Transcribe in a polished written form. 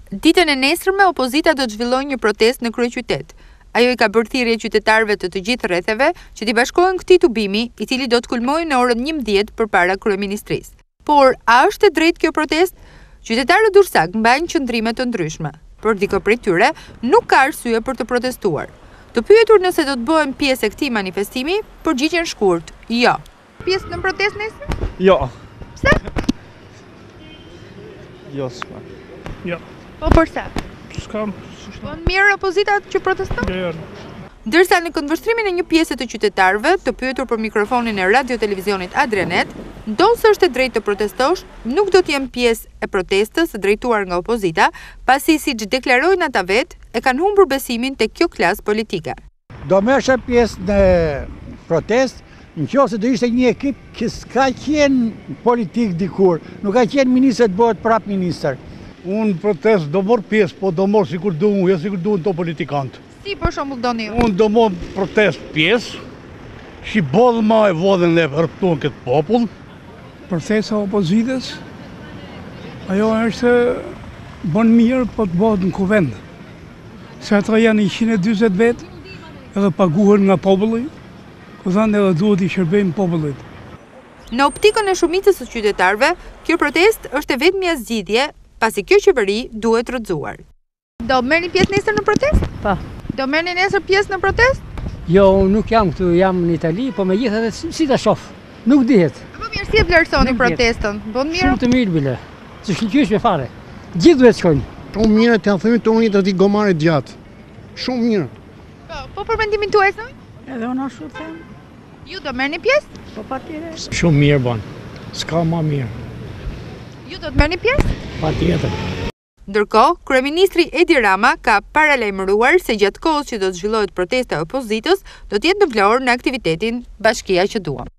Ditën e nesërme, opozita do të zhvillojë një protestë në kryeqytet. Ajo i ka bërë thirrje qytetarëve të gjithë rretheve që t'i bashkohen këtij tubimi, i cili do të kulmojë në orën 11 përpara kryeministrisë. Por a është e drejtë kjo protestë? Qytetarët Durrësak mbajnë qëndrime të ndryshme, por dikë prej tyre nuk ka arsye për të protestuar. Të pyetur nëse do të bëhen pjesë e këtij manifestimi, përgjigjen shkurt: jo. Pjesë në protestë nesër? Jo. Pse? Jo, s'ka. Jo. Po përse? S'kam. Po në mirë opozita që proteston? Jo. Ndërsa në këndvështrimin e një pjese të qytetarëve, të pyetur për mikrofonin e radio-televizionit Adrianet, ndonëse është e drejtë të protestosh, nuk do të jem pjesë e protestës së drejtuar nga opozita, pasi siç deklarojnë ata vetë, e kanë humbur besimin tek kjo klasë politike. Do merresha pjesë në protestë, nëse do ishte një ekip që s'ka qenë politik dikur, nuk ka qenë ministër të bëhet prap ministër. Unë protest do mor pjesë, po do mor sikur duan, jo sikur duan to politikantë. Si për shembull doni ju? Unë do mor protest pjesë, që bodhma e vodhen dhe hërptuan këtë popull. Protesta e opozitës, ajo është bën mirë, po të bëhet në kuvend. Se ata janë 140 vetë, edhe paguhen nga populli, ku thënë edhe duhet i shërbejnë popullit. Në optikën e shumicës së qytetarëve, kjo protestë është e vetmja zgjidhje, pasi kjo qeveri duhet rrëzuar. Do merrni pjesë nesër në protestë? Po. Do merrni nesër pjesë në protestë? Jo, nuk jam këtu, jam në Itali, po megjithatë si ta shoh. Nuk dihet. Po mirë, si e vlerësoni protestën? Bën mirë? Shumë të mirë bile. Të shkëlqyeshme fare. Gjithë duhet shkojnë. Shumë mirë të thëmi të unit të t'i gomare gjatë. Shumë mirë. Po për mendimin tuaj thoj? Edhe unë ashtu them. Ju do merrni pjesë? Po patjetër. Shumë mirë bën. S'ka më mirë. Ju do të merrni pjesë? Patjetër. Ndërkohë, kryeministri Edi Rama ka paralajmëruar se gjatë kohës që do të zhvillohet protesta e opozitës, do të jetë në Vlorë në aktivitetin Bashkia që duam.